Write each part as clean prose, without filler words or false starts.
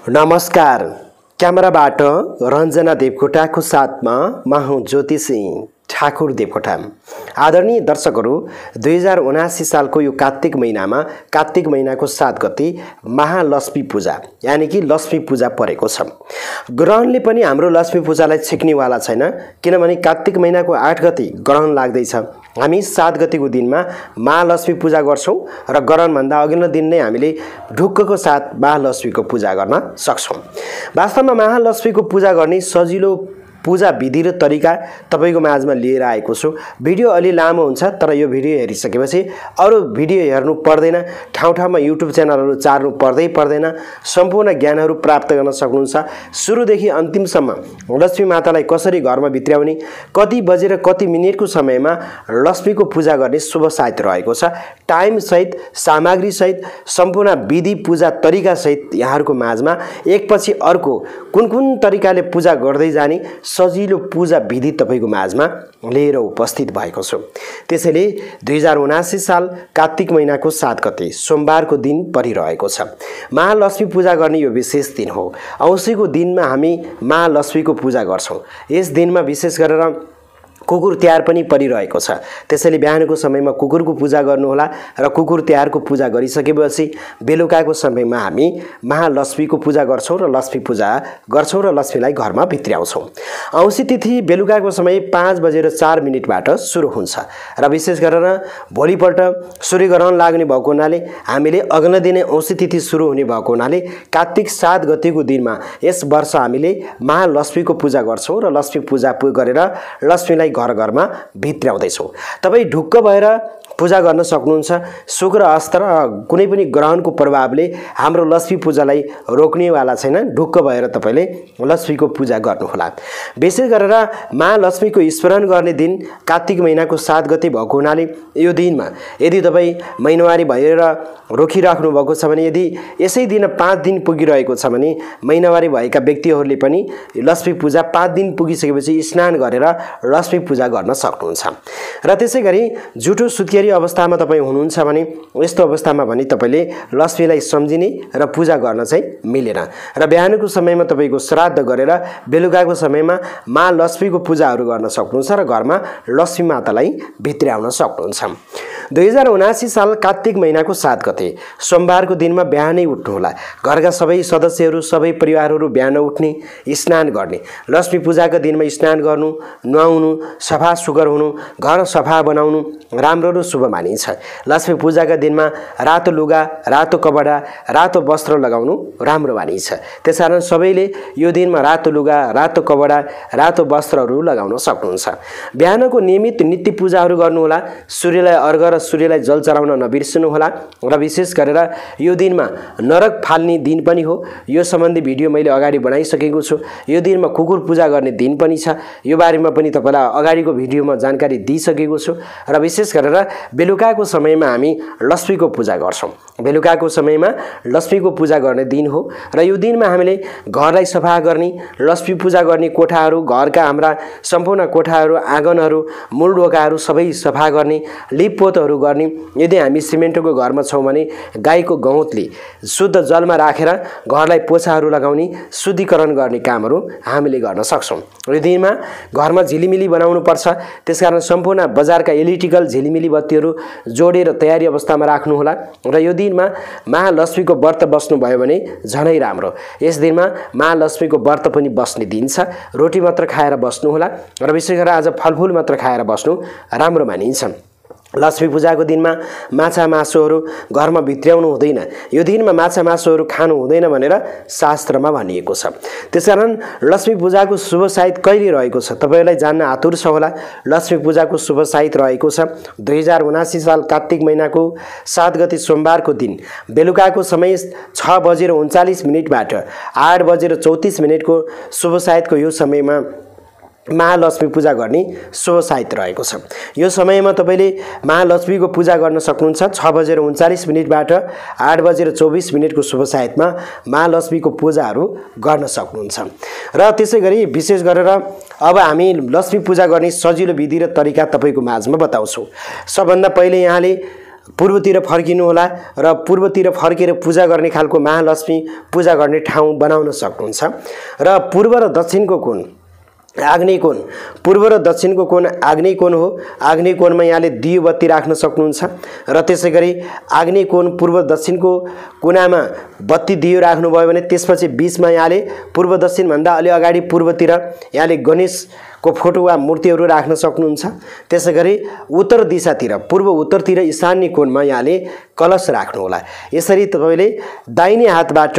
नमस्कार। क्यामेराबाट रञ्जना देवकोटाको साथमा म हुँ ज्योति सिंह ठाकुर देवकोटा। आदरणीय दर्शकहरू, 2079 सालको यो कार्तिक महिनामा कार्तिक महिनाको 7 गते महालक्ष्मी पूजा यानी कि लक्ष्मी पूजा परेको छ। ग्रहणले पनि हाम्रो लक्ष्मी पूजालाई छेक्नेवाला छैन, किनभने कार्तिक महिनाको 8 गते ग्रहण लाग्दैछ। हामी 7 गतेको दिनमा महालक्ष्मी पूजा गर्छौं र ग्रहणभन्दा अघिल्लो दिन नै हामीले ढुक्कको साथ महालक्ष्मीको पूजा गर्न सक्छौं। वास्तवमा महालक्ष्मीको पूजा गर्ने सजिलो पूजा विधि र तरिका तपाईको माझमा लिएर आएको छु। भिडियो अलि लामो हुन्छ, तर यो भिडियो हेरिसकेपछि अरु भिडियो हेर्नु पर्दैन, ठाउँ ठाउँमा युट्युब च्यानलहरु चार्नु पर्दैन। सम्पूर्ण ज्ञानहरु प्राप्त गर्न सक्नुहुन्छ। सुरुदेखि अन्तिमसम्म लक्ष्मी मातालाई कसरी घरमा भित्र्याउने, कति बजेर कति मिनेटको समयमा लक्ष्मीको पूजा गर्ने शुभ साइत रहेको छ, टाइम सहित सामग्री सहित सम्पूर्ण विधि पूजा तरिका सहित यहाँहरुको माझमा एकपछि अर्को कुन तरिकाले पूजा गर्दै जाने सजिलो पूजा विधि तपाईको माझमा लिएर उपस्थित भएको छु। त्यसैले 2079 साल कार्तिक महिनाको 7 गते सोमबारको दिन परिरहेको छ। महालक्ष्मी पूजा गर्ने यो विशेष दिन हो। औँसीको दिनमा हामी महालक्ष्मीको पूजा गर्छौं। यस दिनमा विशेष गरेर कुकुर तिहार पनि परिरहेको छ। त्यसैले बिहानको समयमा कुकुरको पूजा गर्नुहोला र कुकुर तिहारको पूजा गरिसकेपछि बेलुकाको समयमा हामी महालक्ष्मीको पूजा गर्छौं र लक्ष्मी पूजा गर्छौं र लक्ष्मीलाई घरमा भित्र्याउँछौं। औँसी तिथि बेलुकाको समय 5:04 बाट सुरु हुन्छ र विशेष गरेर भोलिपल्ट सूर्यग्रहण लाग्ने भएको हुनाले हामीले अग्लो दिनै औँसी तिथि सुरु हुने भएको हुनाले कार्तिक 7 गतेको दिनमा यस वर्ष हामीले महालक्ष्मीको पूजा गर्छौं र लक्ष्मी पूजा गरेर लक्ष्मीलाई घर घरमा भित्र्याउँदै छौं। तपाई ढुक्क भएर पूजा गर्न सक्नुहुन्छ। शुक्र अस्त र कुनै पनि ग्रहणको प्रभावले हाम्रो लक्ष्मी पूजालाई रोक्नेवाला छैन। ढुक्क भएर तपाईले लक्ष्मीको पूजा गर्नुहोला। विशेष गरेर महालक्ष्मीको स्मरण गर्ने दिन कार्तिक महिनाको 7 गते भएको हुनाले यो दिनमा यदि तपाई महिनावारी भएर रोकिराख्नु भएको छ भने, यदि यसै दिन 5 दिन पुगिरहेको छ भने महिनावारी भएका व्यक्तिहरूले पनि लक्ष्मी पूजा 5 दिन पुगिसकेपछि स्नान गरेर लक्ष्मी पूजा गर्न सक्नुहुन्छ। र त्यसैगरी जुठो सुत्केरी अवस्थामा तपाई हुनुहुन्छ भने यस्तो अवस्थामा भने तपाईले लक्ष्मीलाई सम्झिने र पूजा गर्न चाहिँ मिलेन र बिहानको समयमा तपाईको श्राद्ध गरेर बेलुकाको समयमा महालक्ष्मीको पूजाहरू गर्न सक्नुहुन्छ र घरमा लक्ष्मी मातालाई भित्र्याउन सक्नुहुन्छ। 2079 साल कार्तिक महिनाको 7 गते सोमबारको दिनमा बिहानै उठ्नुहोला। घरका सबै सदस्यहरू सबै परिवारहरू बिहान उठ्ने, स्नान गर्ने, लक्ष्मी पूजाको दिनमा स्नान गर्नु, नुहाउनु, सफा सुग्घर हुनु, घर सफा बनाउनु राम्रो र शुभ मानिन्छ। लक्ष्मी पूजाका दिनमा रातो लुगा, रातो कपडा, रातो वस्त्र लगाउनु राम्रो मानिन्छ। त्यसकारण सबैले यो दिनमा रातो लुगा, रातो कपडा, रातो वस्त्रहरू लगाउन सक्नुहुन्छ। बिहानको नियमित नित्य पूजाहरू गर्नुहोला। सूर्यलाई अर्घ र सूर्यलाई जल चढाउन नबिर्सनु होला र विशेष गरेर यो दिनमा नरक फाल्ने दिन पनि हो। यो सम्बन्धी भिडियो मैले अगाडि बनाइसकेको छु। यो दिनमा कुकुर पूजा गर्ने दिन पनि छ। यो बारेमा पनि तपाईलाई अगाडिको भिडियोमा जानकारी दिइसकेको छु र विशेष गरेर बेलुकाको समयमा हामी लक्ष्मीको पूजा गर्छौं। बेलुकाको समयमा लक्ष्मीको पूजा गर्ने दिन हो र यो दिनमा हामीले घरलाई सफा गर्ने, लक्ष्मी पूजा गर्ने कोठाहरू, घरका हाम्रा सम्पूर्ण कोठाहरू, आँगनहरू, मूल ढोकाहरू सबै सफा गर्ने, लिपपोतहरू गर्ने। यदि हामी सिमेन्टको घरमा छौं भने गाईको गहुँतले शुद्ध जलमा राखेर घरलाई पोछाहरू लगाउने, शुद्धिकरण गर्ने कामहरू हामीले गर्न सक्छौं। यो दिनमा घरमा झिलिमिली बनाउनु पर्छ। त्यसकारण सम्पूर्ण बजारका इलेक्ट्रिकल झिलिमिली बत्तीहरू जोडेर तयारी अवस्थामा राख्नु होला र यो दिनमा महालक्ष्मीको व्रत बस्नु भयो भने झनै राम्रो। यस दिनमा महालक्ष्मीको व्रत पनि बस्ने दिन छ। रोटी मात्र खाएर बस्नु होला र विशेष गरेर आज फलफूल मात्र खाएर बस्नु राम्रो मानिन्छ। लक्ष्मी पूजाको दिनमा माछा मासुहरू घरमा भित्र्याउनु हुँदैन। यो दिनमा माछा मासुहरू खानु हुँदैन भनेर शास्त्रमा भनिएको छ। त्यसकारण लक्ष्मी पूजाको शुभ साइत कहिले रहेको छ तपाईलाई जान्न आतुर छ होला। लक्ष्मी पूजाको शुभ साइत रहेको छ 2079 साल कार्तिक महिनाको 7 गते सोमबारको दिन बेलुकाको समय 6:39 बाट 8:34 को शुभ साइतको यो समयमा महालक्ष्मी पूजा गर्ने शुभ साइत रहेको छ। यो समयमा तपाईले महालक्ष्मीको पूजा गर्न सक्नुहुन्छ। 6:39 बाट 8:24 को शुभ साइतमा महालक्ष्मीको पूजाहरू गर्न सक्नुहुन्छ। र त्यसैगरी विशेष गरेर अब हामी लक्ष्मी पूजा गर्ने सजिलो विधि र तरिका तपाईको माझमा बताउँछु। सबभन्दा पहिले यहाँले पूर्वतिर फर्किनु होला र पूर्वतिर फर्केर पूजा गर्ने खालको महालक्ष्मी पूजा गर्ने ठाउँ बनाउन सक्नुहुन्छ। र पूर्व र दक्षिणको कोण आग्नेय कोण, पूर्व र दक्षिणको कोण आग्नेय कोण हो। आग्नेय कोणमा यहाँले दियो बत्ती राख्न सक्नुहुन्छ र त्यसैगरी आग्नेय कोण पूर्व दक्षिणको कुनामा बत्ती दियो राख्नुभयो भने त्यसपछि बीचमा यहाँले पूर्व दक्षिण भन्दा अलि अगाडि पूर्वतिर यहाँले गणेशको फोटो वा मूर्तिहरू राख्न सक्नुहुन्छ। त्यसैगरी उत्तर दिशातिर पूर्व उत्तरतिर ईशान्य कोणमा यहाँले कलश राख्नु होला। यसरी तपाईले दाहिने हातबाट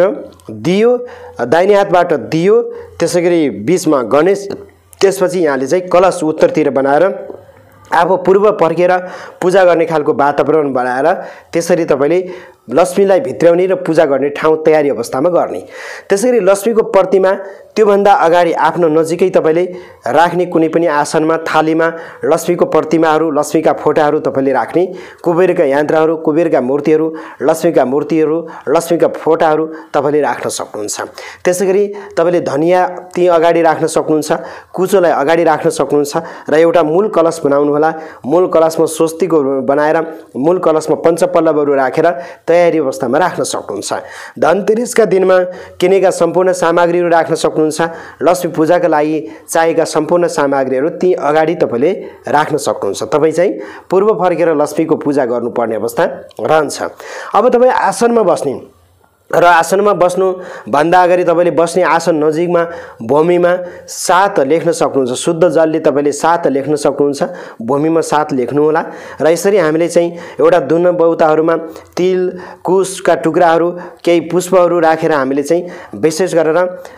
दियो त्यसैगरी बीचमा गणेश, त्यसपछि यहाँले चाहिँ कलश उत्तरतिर बनाएर आफू पूर्व फर्केर पूजा गर्ने खालको वातावरण बनाएर त्यसरी तपाईले लक्ष्मीलाई भित्र्याउने र पूजा गर्ने ठाउँ तयारी अवस्थामा गर्ने। त्यसैगरी लक्ष्मीको प्रतिमा त्योभन्दा अगाडि आफ्नो नजिकै तपाईले राख्ने कुनै पनि आसनमा थालीमा लक्ष्मीको प्रतिमाहरू, लक्ष्मीका फोटाहरू तपाईले राख्ने, कुबेरका यन्त्रहरू, कुबेरका मूर्तिहरू, लक्ष्मीका मूर्तिहरू, लक्ष्मीका फोटाहरू तपाईले राख्न सक्नुहुन्छ। त्यसैगरी तपाईले धनिया ती अगाडि राख्न सक्नुहुन्छ, कुचोलाई अगाडि राख्न सक्नुहुन्छ र एउटा मूल कलश बनाउनु होला। मूल कलशमा स्वस्तिको बनाएर मूल कलशमा पञ्चपल्लवहरू राखेर तयारी अवस्थामा राख्न सक्नुहुन्छ। धनतेरसका दिनमा किनेका सम्पूर्ण सामग्रीहरू राख्न सक्नुहुन्छ। लक्ष्मी पूजाका लागि चाहिएका सम्पूर्ण सामग्रीहरू ती अगाडि तपाईले राख्न सक्नुहुन्छ। तपाई चाहिँ पूर्व फर्केर लक्ष्मीको पूजा गर्नुपर्ने अवस्था रहन्छ। अब तपाई आसनमा बस्ने र आसनमा बस्नु भन्दा अगाडि तपाईले बस्ने आसन नजिकमा भूमिमा 7 लेख्न सक्नुहुन्छ। शुद्ध जलले तपाईले 7 लेख्न सक्नुहुन्छ। भूमिमा 7 लेख्नु होला र यसरी हामीले चाहिँ एउटा दुन बौताहरूमा तिल कुशका टुक्राहरू केही पुष्पहरू राखेर हामीले चाहिँ विशेष गरेर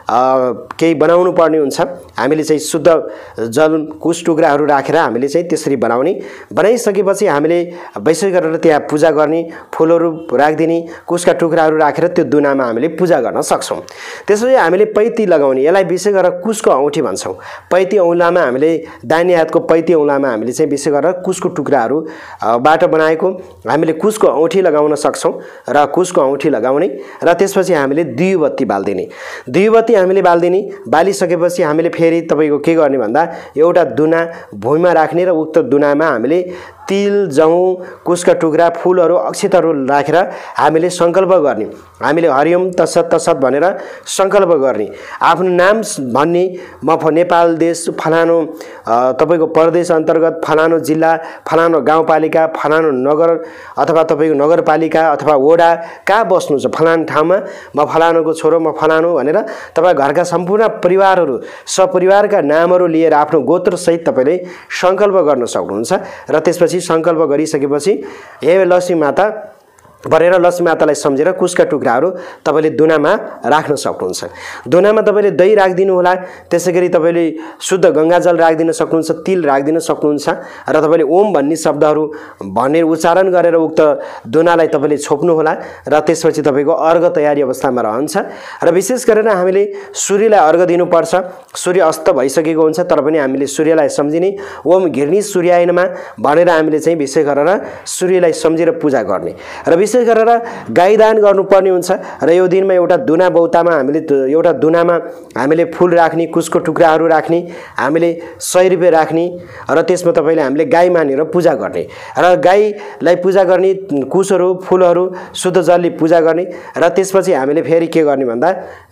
केही बनाउनु पर्ने हुन्छ। हामीले चाहिँ शुद्ध जल कुश टुक्राहरू राखेर हामीले चाहिँ त्यसरी बनाइसकेपछि हामीले विशेष गरेर त्यहाँ पूजा गर्ने, फुलहरू राखिदिने, कुशका टुक्राहरू राखेर त्यो दुनामा हामीले पूजा गर्न सक्छौं। त्यसैले हामीले पैती लगाउने, यसलाई विशेष गरेर कुशको औँठी भन्छौं। पैती औँलामा हामीले दाहिने हातको पैती औँलामा हामीले चाहिँ विशेष गरेर कुशको टुक्राहरू बाट बनाएको हामीले कुशको औँठी लगाउन सक्छौं र कुशको औँठी लगाउने र त्यसपछि हामीले दियो बत्ती बाल्दिने। दियो बत्ती हामीले बालिसकेपछि हामीले फेरि तपाईको के गर्ने भन्दा एउटा दुना भुइँमा राख्ने र उक्त दुनामा हामीले तिल, जौ, कुशका टुक्रा, फूलहरू, अक्षतहरू राखेर हामीले संकल्प गर्ने। हामीले हरिओम तत्सत तत्सत भनेर संकल्प गर्ने। आफ्नो नाम भन्ने, म नेपाल देश फलानो तपाईको प्रदेश अन्तर्गत फलानो जिल्ला, फलानो गाउँपालिका, फलानो नगर अथवा तपाईको नगरपालिका अथवा वडा कहाँ बस्नु छ फलानो ठाउँमा म फलानोको छोरो, म फलानो भनेर तपाई घरका सम्पूर्ण परिवारहरू सपरिवारका नामहरू लिएर आफ्नो गोत्र सहित तपाईले संकल्प गर्न सक्नुहुन्छ र त्यसपछि संकल्प गरिसकेपछि हे लक्ष्मी माता भनेर लक्ष्मी मातालाई सम्झेर कुशका टुक्राहरू तपाईले दुनामा राख्न सक्नुहुन्छ। दुनामा तपाईले दही राखिदिनु होला। त्यसैगरी तपाईले शुद्ध गंगाजल राखिदिन सक्नुहुन्छ, तिल राखिदिन सक्नुहुन्छ र तपाईले ओम भन्ने शब्दहरू भनेर उच्चारण गरेर उक्त दुनालाई तपाईले छोप्नु होला र त्यसपछि तपाईको अर्घ तयारी अवस्थामा रहन्छ। र विशेष गरेर हामीले सूर्यलाई अर्घ दिनुपर्छ। सूर्य अस्त भइसकेको हुन्छ तर पनि हामीले सूर्यलाई सम्झिने, ओम घिर्नी सूर्यायनमा भनेर हामीले चाहिँ विशेष गरेर सूर्यलाई सम्झेर पूजा गर्ने र विशेष गरेर गाई दान गर्नुपर्ने हुन्छ। र यो दिनमा एउटा दुना बौतामा एउटा दुनामा हामीले फूल राख्ने, कुशको टुक्राहरू राख्ने, हामीले 100 रुपैयाँ राख्ने र त्यसमा तपाईले हामीले गाई मानेर पूजा गर्ने र गाईलाई पूजा गर्ने, कुशहरू, फूलहरू, शुद्ध जलले पूजा गर्ने र त्यसपछि हामीले फेरि के गर्ने भन्दा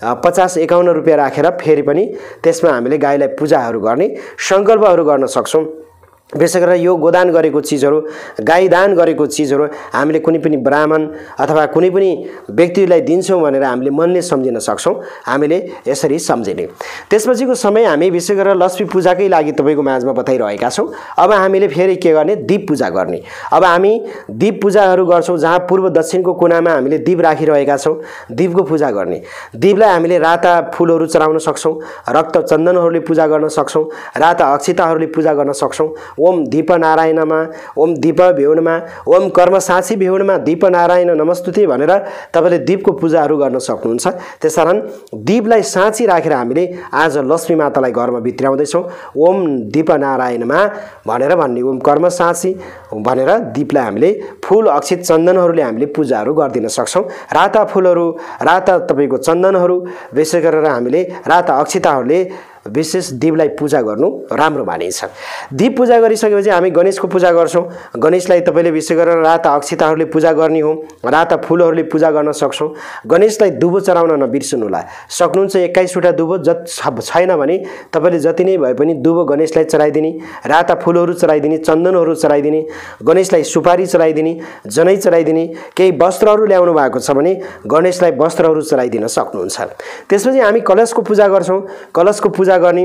50-51 रुपैयाँ राखेर फेरि पनि त्यसमा हामीले गाईलाई पूजाहरू गर्ने संकल्पहरू गर्न सक्छौं। विशेष गरेर यो गोदान गरेको चीजहरू, गाई दान गरेको चीजहरू हामीले कुनै पनि ब्राह्मण अथवा कुनै पनि व्यक्तिलाई दिन्छौं भनेर हामीले मनले सम्झिन सक्छौं। हामीले यसरी सम्झिने। त्यसपछिको समय हामी विशेष गरेर लक्ष्मी पूजाकै लागि तपाईको माझमा बताइरहेका छौं। अब हामीले फेरि के गर्ने, दीप पूजा गर्ने। अब हामी दीप पूजाहरू गर्छौं जहाँ पूर्व दक्षिणको कुनामा हामीले दीप राखिरहेका छौं। दीपको पूजा गर्ने। दीपलाई हामीले राता फूलहरू चढाउन सक्छौं, रक्त चन्दनहरूले पूजा गर्न सक्छौं, राता अक्षताहरूले पूजा गर्न सक्छौं। ओम दीप नारायणमा, ओम दीप भेउनमा, ओम कर्म साक्षी भेउनमा दीप नारायण नमस्तुते भनेर तपाईले दीपको पूजाहरू गर्न सक्नुहुन्छ। त्यसकारण दीपलाई साँची राखेर हामीले आज लक्ष्मी मातालाई घरमा भित्र्याउँदै छौं। ओम दीप नारायणमा भनेर भन्ने, ओम कर्म साक्षी भनेर दीपलाई हामीले फूल अक्षत चन्दनहरूले हामीले पूजाहरू गर्दिन सक्छौं। राता फूलहरू, राता तपाईको चन्दनहरू विशेष गरेर हामीले राता अक्षताहरूले विशेष दीपलाई पूजा गर्नु राम्रो मानिन्छ। दीप पूजा गरिसकेपछि हामी गणेशको पूजा गर्छौँ। गणेशलाई तपाईँले विशेष गरेर राता अक्षताहरूले पूजा गर्ने हो, राता फुलहरूले पूजा गर्न सक्छौँ। गणेशलाई दुबो चढाउन नबिर्सनुहोला। सक्नुहुन्छ 21वटा दुबो, छैन भने तपाईँले जति नै भए पनि दुबो गणेशलाई चढाइदिने, राता फुलहरू चढाइदिने, चन्दनहरू चढाइदिने, गणेशलाई सुपारी चढाइदिने, जनै चढाइदिने। केही वस्त्रहरू ल्याउनु भएको छ भने गणेशलाई वस्त्रहरू चढाइदिन सक्नुहुन्छ। त्यसपछि हामी कलशको पूजा गर्छौँ। कलशको पूजा गर्ने,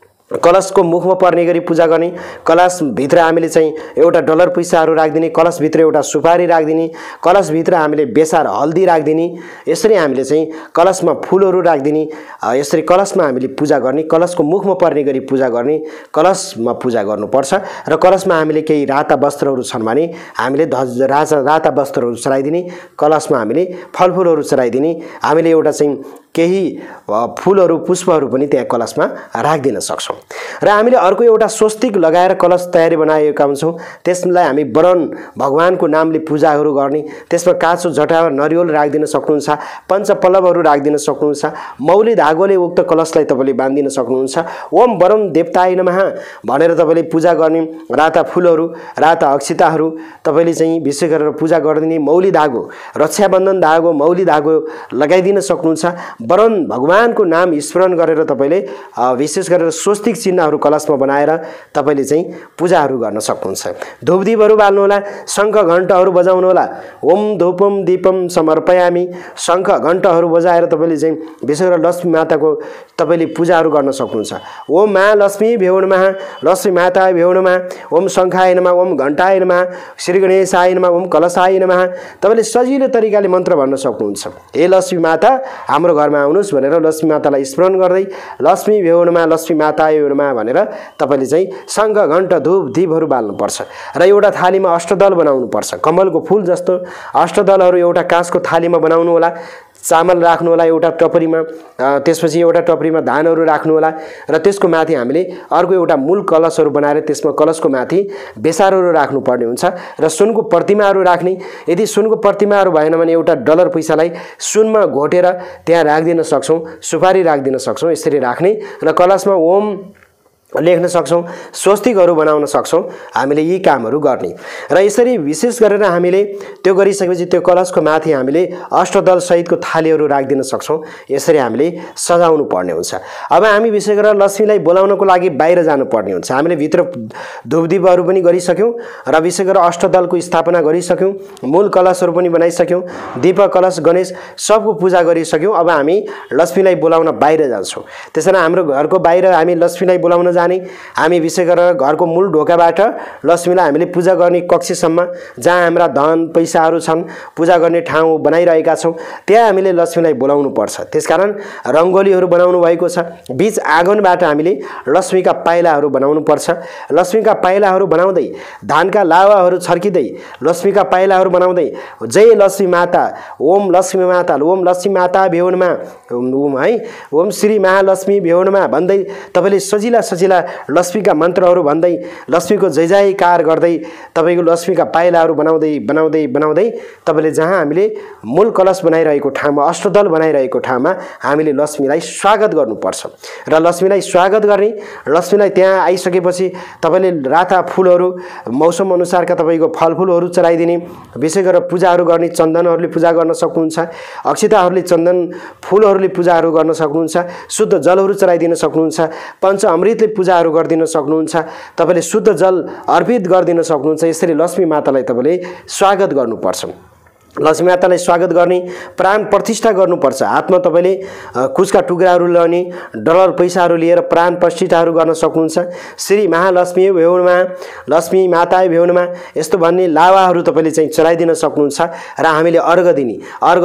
कलशको मुखमा पर्ने गरी पूजा गर्ने। कलशभित्र हामीले चाहिँ एउटा डलर पैसाहरू राखिदिने, कलशभित्र एउटा सुपारी राखिदिने, कलशभित्र हामीले बेसार हल्दी राखिदिने। यसरी हामीले चाहिँ कलशमा फुलहरू राखिदिने। यसरी कलशमा हामीले पूजा गर्ने, कलशको मुखमा पर्ने गरी पूजा गर्ने, कलशमा पूजा गर्नुपर्छ। र कलशमा हामीले केही राता वस्त्रहरू छन् भने हामीले राता वस्त्रहरू चढाइदिने, कलशमा हामीले फलफुलहरू चढाइदिने। हामीले एउटा चाहिँ केही फुलहरू पुष्पहरू पनि त्यहाँ कलशमा राखिदिन सक्छौँ। र हामीले अर्को एउटा स्वस्तिक लगाएर कलश तयारी बनाएका हुन्छौँ। त्यसलाई हामी वरण भगवानको नामले पूजाहरू गर्ने। त्यसमा काँचो जटा नरिवल राखिदिन सक्नुहुन्छ, पञ्चपल्लवहरू राखिदिन सक्नुहुन्छ, मौली धागोले उक्त कलशलाई तपाईँले बाँधिदिन सक्नुहुन्छ। ओम वरण देवताय नमः भनेर तपाईँले पूजा गर्ने। राता फुलहरू, राता अक्षताहरू तपाईँले चाहिँ विशेष गरेर पूजा गरिदिने। मौली धागो, रक्षाबन्धन धागो, मौली धागो लगाइदिन सक्नुहुन्छ। वरण भगवानको नाम स्मरण गरेर तपाईँले विशेष गरेर स्वस्तिक चिन्हहरू कलशमा बनाएर तपाईँले चाहिँ पूजाहरू गर्न सक्नुहुन्छ। धूपदीपहरू बाल्नुहोला, शङ्ख घण्टहरू बजाउनुहोला। ओम धूपम दीपम समर्पयामी, शङ्ख घण्टहरू बजाएर तपाईँले चाहिँ विशेष गरेर लक्ष्मी माताको तपाईँले पूजाहरू गर्न सक्नुहुन्छ। ओम मा लक्ष्मी भ्यो नमः, लक्ष्मी माताय भ्यो नमः, ओम शङ्खाय नमः, ओम घण्टाय नमः, श्री गणेशाय नमः, ओम कलशाय नमः। तपाईँले सजिलो तरिकाले मन्त्र भन्न सक्नुहुन्छ। हे लक्ष्मी माता हाम्रो घरमा आउनुहोस् भनेर लक्ष्मी मातालाई स्मरण गर्दै लक्ष्मी भ्यो नमः, लक्ष्मी माताय भ्यो नमः भनेर तपाईँले चाहिँ शङ्ख घण्ट धूप दीपहरू बाल्नुपर्छ। र एउटा थालीमा अष्टदल बनाउनुपर्छ। कमलको फुल जस्तो अष्टदलहरू एउटा काँसको थालीमा बनाउनु होला। चामल राख्नु होला एउटा टपरीमा, त्यसपछि एउटा टपरीमा धानहरू राख्नु होला। र त्यसको माथि हामीले अर्को एउटा मूल कलशहरू बनाएर त्यसमा कलशको माथि बेसारहरू राख्नुपर्ने हुन्छ र सुनको प्रतिमाहरू राख्ने। यदि सुनको प्रतिमाहरू भएन भने एउटा डलर पैसालाई सुनमा घोटेर त्यहाँ राखिदिन सक्छौँ, सुपारी राखिदिन सक्छौँ। यसरी राख्ने र कलशमा ओम लेख्न सक्छौँ, स्वस्तिकहरू बनाउन सक्छौँ। हामीले यी कामहरू गर्ने र यसरी विशेष गरेर हामीले त्यो गरिसकेपछि त्यो कलशको माथि हामीले अष्टदल सहितको थालीहरू राखिदिन सक्छौँ। यसरी हामीले सजाउनु पर्ने हुन्छ। अब हामी विशेष गरेर लक्ष्मीलाई बोलाउनको लागि बाहिर जानुपर्ने हुन्छ। हामीले भित्र धूपदीपहरू पनि गरिसक्यौँ र विशेष गरेर अष्टदलको स्थापना गरिसक्यौँ, मूल कलशहरू पनि बनाइसक्यौँ, दीप कलश गणेश सबको पूजा गरिसक्यौँ। अब हामी लक्ष्मीलाई बोलाउन बाहिर जान्छौँ। त्यसैले हाम्रो घरको बाहिर हामी लक्ष्मीलाई बोलाउन हामी विशेष गरेर घरको मूल ढोकाबाट लक्ष्मीलाई हामीले पूजा गर्ने कक्षसम्म जहाँ हाम्रा धन पैसाहरू छन्, पूजा गर्ने ठाउँ बनाइरहेका छौँ, त्यहाँ हामीले लक्ष्मीलाई बोलाउनु पर्छ। त्यसकारण रङ्गोलीहरू बनाउनु भएको छ। बीच आँगनबाट हामीले लक्ष्मीका पाइलाहरू बनाउनु पर्छ। लक्ष्मीका पाइलाहरू बनाउँदै धानका लावाहरू छर्किँदै लक्ष्मीका पाइलाहरू बनाउँदै जय लक्ष्मी माता, ओम लक्ष्मी माता, ओम लक्ष्मी माता भ्यो नमः, ओम है ओम श्री महालक्ष्मी भ्यो नमः भन्दै तपाईँले सजिला लक्ष्मीका मन्त्रहरू भन्दै लक्ष्मीको जय जयकार गर्दै तपाईँको लक्ष्मीका पाइलाहरू बनाउँदै बनाउँदै बनाउँदै तपाईँले जहाँ हामीले मूल कलश बनाइरहेको ठाउँमा, अष्टदल बनाइरहेको ठाउँमा हामीले लक्ष्मीलाई स्वागत गर्नुपर्छ। र लक्ष्मीलाई स्वागत गर्ने, लक्ष्मीलाई त्यहाँ आइसकेपछि तपाईँले राता फुलहरू मौसम अनुसारका तपाईँको फलफुलहरू चढाइदिने। विशेष गरेर पूजाहरू गर्ने, चन्दनहरूले पूजा गर्न सक्नुहुन्छ, अक्षताहरूले चन्दन फुलहरूले पूजाहरू गर्न सक्नुहुन्छ, शुद्ध जलहरू चढाइदिन सक्नुहुन्छ, पञ्च अमृतले पूजाहरू गरिदिन सक्नुहुन्छ, तपाईँले शुद्ध जल अर्पित गरिदिन सक्नुहुन्छ। यसरी लक्ष्मी मातालाई तपाईँले स्वागत गर्नुपर्छ। लक्ष्मी मातालाई स्वागत गर्ने, प्राण प्रतिष्ठा गर्नुपर्छ। हातमा तपाईँले कुचका टुक्राहरू ल्याउने, डलर पैसाहरू लिएर प्राण प्रतिष्ठाहरू गर्न सक्नुहुन्छ। श्री महालक्ष्मी भ्यो नमः, लक्ष्मी माता भ्यो नमः यस्तो भन्ने लावाहरू तपाईँले चाहिँ चढाइदिन सक्नुहुन्छ। र हामीले अर्घ दिने, अर्घ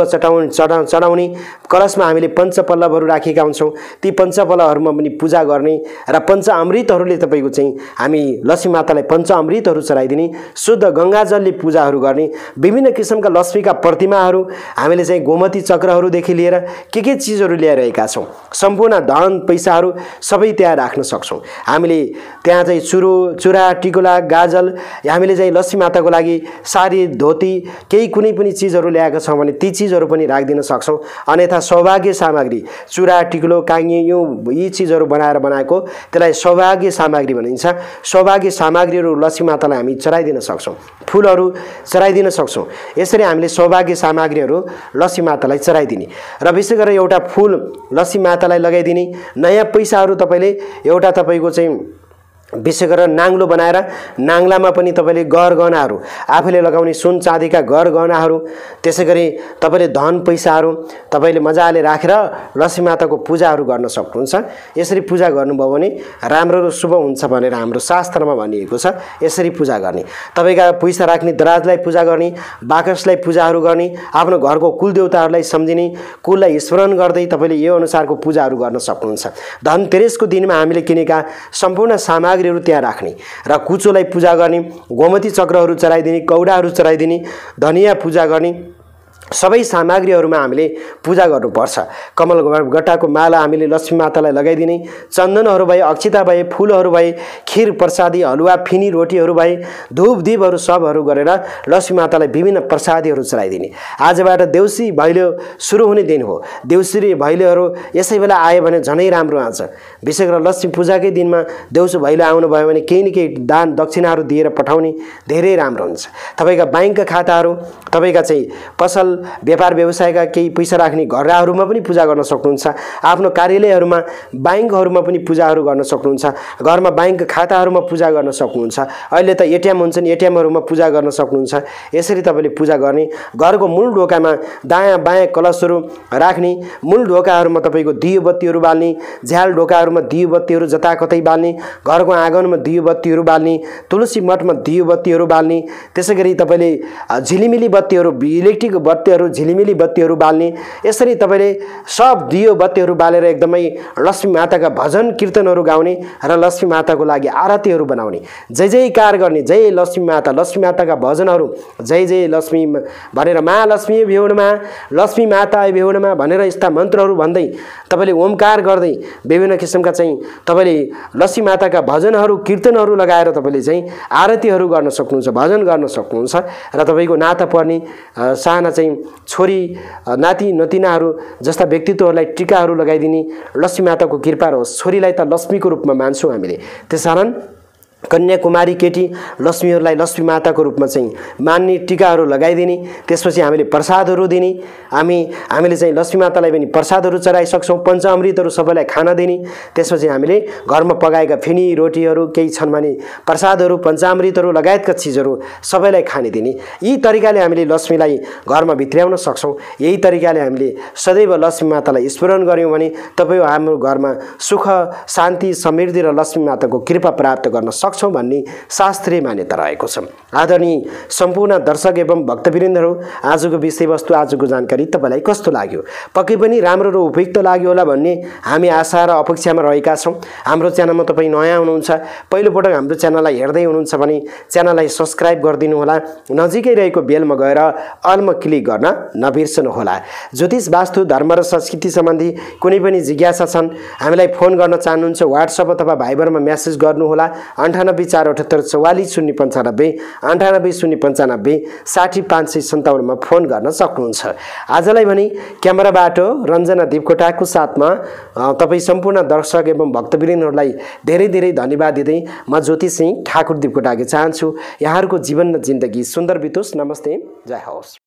चढाउने कलशमा हामीले पञ्चपल्लवहरू राखेका हुन्छौँ। ती पञ्चपल्लवहरूमा पनि पूजा गर्ने र पञ्च अमृतहरूले तपाईँको चाहिँ हामी लक्ष्मी मातालाई पञ्च अमृतहरू चढाइदिने, शुद्ध गङ्गाजलले पूजाहरू गर्ने, विभिन्न किसिमका लक्ष्मी लक्ष्मीका प्रतिमाहरू, हामीले चाहिँ गोमती चक्रहरूदेखि लिएर के चिजहरू ल्याइरहेका छौँ। सम्पूर्ण धन पैसाहरू सबै त्यहाँ राख्न सक्छौँ। हामीले त्यहाँ चाहिँ चुरा टिकुला गाजल, हामीले चाहिँ लक्ष्मी माताको लागि साडी धोती केही कुनै पनि चिजहरू ल्याएका छौँ भने ती चिजहरू पनि राखिदिन सक्छौँ। अन्यथा सौभाग्य सामग्री चुरा टिकुलो काङ्गी यी चिजहरू बनाएको त्यसलाई सौभाग्य सामग्री भनिन्छ। सौभाग्य सामग्रीहरू लक्ष्मी मातालाई हामी चढाइदिन सक्छौँ, फुलहरू चढाइदिन सक्छौँ। यसरी हामीले सौभाग्य सामग्रीहरू लक्ष्मी मातालाई चढाइदिने र विशेष गरेर एउटा फुल लक्ष्मी मातालाई लगाइदिने। नयाँ पैसाहरू तपाईँले एउटा तपाईँको चाहिँ विशेष गरेर नाङ्लो बनाएर नाङ्लामा पनि तपाईँले गहनाहरू आफूले लगाउने सुन चाँदीका गहनाहरू, त्यसै गरी तपाईँले धन पैसाहरू तपाईँले मजाले राखेर लक्ष्मी माताको पूजाहरू गर्न सक्नुहुन्छ। यसरी पूजा गर्नुभयो भने राम्रो र शुभ हुन्छ भनेर हाम्रो शास्त्रमा भनिएको छ। यसरी पूजा गर्ने, तपाईँका पैसा राख्ने दराजलाई पूजा गर्ने, बाकसलाई पूजाहरू गर्ने, आफ्नो घरको कुलदेवताहरूलाई सम्झिने, कुललाई स्मरण गर्दै तपाईँले यो अनुसारको पूजाहरू गर्न सक्नुहुन्छ। धनतेरसको दिनमा हामीले किनेका सम्पूर्ण सामग्रीहरू त्यहाँ राख्ने र कुचोलाई पूजा गर्ने, गोमती चक्रहरू चढाइदिने, कौडाहरू चढाइदिने, धनिया पूजा गर्ने, सबै सामग्रीहरूमा हामीले पूजा गर्नुपर्छ। कमल गट्टाको माला हामीले लक्ष्मी मातालाई लगाइदिने, चन्दनहरू भए, अक्षता भए, फुलहरू भए, खिर प्रसादी हलुवा फिनी रोटीहरू भए, धूप दीपहरू सबहरू गरेर लक्ष्मी मातालाई विभिन्न प्रसादीहरू चढाइदिने। आजबाट देउसी भैलो सुरु हुने दिन हो। देउसी भैलोहरू यसै बेला आयो भने झनै राम्रो आउँछ। विशेष गरेर लक्ष्मी पूजाकै दिनमा देउसी भैलो आउनुभयो भने केही न केही दान दक्षिणाहरू दिएर पठाउने धेरै राम्रो हुन्छ। तपाईँका ब्याङ्कका खाताहरू, तपाईँका चाहिँ पसल व्यापार व्यवसायका केही पैसा राख्ने घरहरूमा पनि पूजा गर्न सक्नुहुन्छ। आफ्नो कार्यालयहरूमा ब्याङ्कहरूमा पनि पूजाहरू गर्न सक्नुहुन्छ। घरमा ब्याङ्क खाताहरूमा पूजा गर्न सक्नुहुन्छ। अहिले त एटिएम हुन्छन्, एटिएमहरूमा पूजा गर्न सक्नुहुन्छ। यसरी तपाईँले पूजा गर्ने। घरको मूल ढोकामा दायाँ बायाँ कलशहरू राख्ने, मूल ढोकाहरूमा तपाईँको दियो बत्तीहरू बाल्ने, झ्याल ढोकाहरूमा दियो बत्तीहरू जताकतै बाल्ने, घरको आँगनमा दियो बत्तीहरू बाल्ने, तुलसी मठमा दियो बत्तीहरू बाल्ने, त्यसै गरी तपाईँले झिलिमिली बत्तीहरू, इलेक्ट्रिक बत्तीहरू, झिलिमिली बत्तीहरू बाल्ने। यसरी तपाईँले सब दियो बत्तीहरू बालेर एकदमै लक्ष्मी माताका भजन कीर्तनहरू गाउने र लक्ष्मी माताको लागि आरतीहरू बनाउने, जय जयकार गर्ने, जय लक्ष्मी माता, लक्ष्मी माताका भजनहरू, जय जय लक्ष्मी भनेर, महालक्ष्मी भ्यौनमा, लक्ष्मी माता भ्यौनमा भनेर यस्ता मन्त्रहरू भन्दै तपाईँले ओमकार गर्दै विभिन्न किसिमका चाहिँ तपाईँले लक्ष्मी माताका भजनहरू कीर्तनहरू लगाएर तपाईँले चाहिँ आरतीहरू गर्न सक्नुहुन्छ, भजन गर्न सक्नुहुन्छ। र तपाईँको नाता पर्ने साना चाहिँ छोरी नाति नतिनाहरू जस्ता व्यक्तित्वहरूलाई टीकाहरू लगाइदिने, लक्ष्मी माताको कृपा रहोस्। छोरीलाई त लक्ष्मीको रूपमा मान्छौँ हामीले, त्यसकारण कन्याकुमारी केटी लक्ष्मीहरूलाई लक्ष्मी माताको रूपमा चाहिँ मान्ने, टीकाहरू लगाइदिने। त्यसपछि हामीले प्रसादहरू दिने, हामीले चाहिँ लक्ष्मी मातालाई पनि प्रसादहरू चढाइसक्छौँ। पञ्चामृतहरू सबैलाई खान दिने। त्यसपछि हामीले घरमा पकाएका फिनी रोटीहरू केही छन् भने प्रसादहरू, पञ्चामृतहरू लगायतका चिजहरू सबैलाई खाने दिने। यी तरिकाले हामीले लक्ष्मीलाई घरमा भित्र्याउन सक्छौँ। यही तरिकाले हामीले सदैव लक्ष्मी मातालाई स्मरण गऱ्यौँ भने तपाईँ हाम्रो घरमा सुख शान्ति समृद्धि र लक्ष्मी माताको कृपा प्राप्त गर्न सक्छौँ भन्ने शास्त्रीय मान्यता रहेको छ। आदरणीय सम्पूर्ण दर्शक एवं भक्तवृन्दहरू, आजको विषयवस्तु, आजको जानकारी तपाईँलाई कस्तो लाग्यो? पक्कै पनि राम्रो र उपयुक्त लाग्यो होला भन्ने हामी आशा र अपेक्षामा रहेका छौँ। हाम्रो च्यानलमा तपाईँ नयाँ हुनुहुन्छ, पहिलोपटक हाम्रो च्यानललाई हेर्दै हुनुहुन्छ भने च्यानललाई सब्सक्राइब गरिदिनु होला। नजिकै रहेको बेलमा गएर अलमा क्लिक गर्न नबिर्सनुहोला। ज्योतिष वास्तु धर्म र संस्कृति सम्बन्धी कुनै पनि जिज्ञासा छन्, हामीलाई फोन गर्न चाहनुहुन्छ व्हाट्सएप अथवा भाइबरमा मेसेज गर्नुहोला। 9847844095 98095 60557 फोन गर्न सक्नुहुन्छ। आजलाई भने क्यामेराबाट रञ्जना देवकोटाको साथमा तपाईँ सम्पूर्ण दर्शक एवं भक्तवृन्दहरूलाई धेरै धेरै धन्यवाद दिँदै म ज्योति सिंह ठाकुर देवकोटाको चाहन्छु यहाँहरूको जीवन र जिन्दगी सुन्दर बितोस्। नमस्ते, जय होस्।